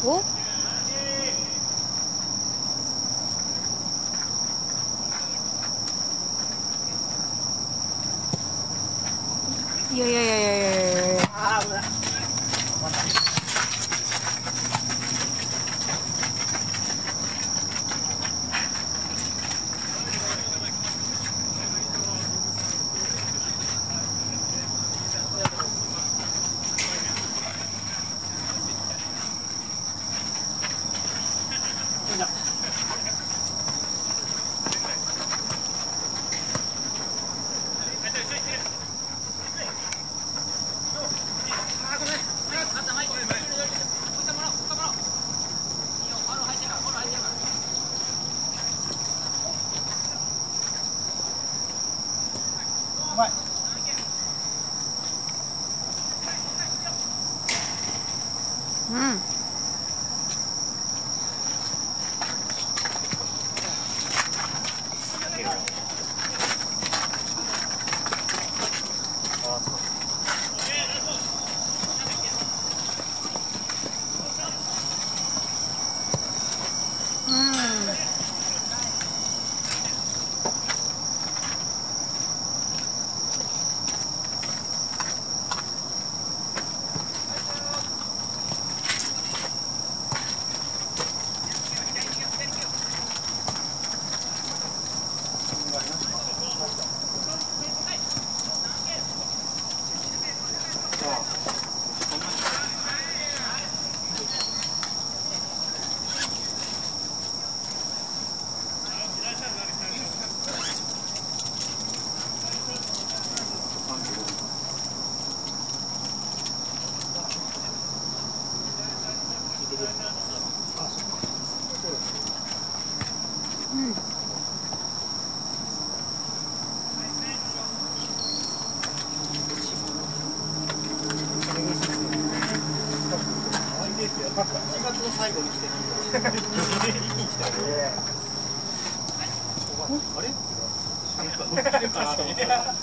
お、いやいやいやいやいやいや。 ああ、危ない。うまい。 うん。うん。うん。 4月の最後に来てる。一気に来たよ。あれ？乗ってるかなと思ったら。違う。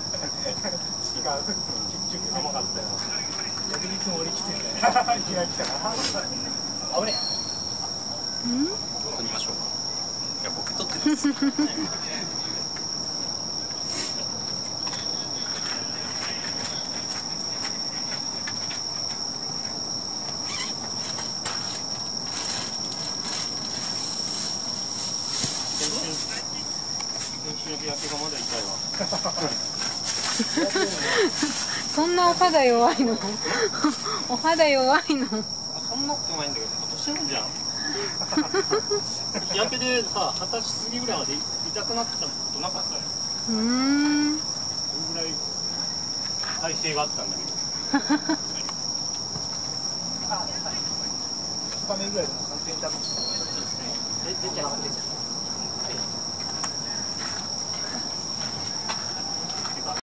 結局甘かったよ。逆にいつも俺来てるね。いきなり来たから。危ねえ。 うん？ 撮りましょうか。いや、僕撮ってます。 先週の日焼けがまだ痛いわ。 そんなお肌弱いの？お肌弱いの？ そんなことないんだけど、年なんじゃん。日焼けでさ、20歳過ぎぐらいまで痛くなってたことなかったよ。 うーん。 それぐらい耐性があったんだけど。2日目ぐらいでも完全に痛くて。出ちゃう。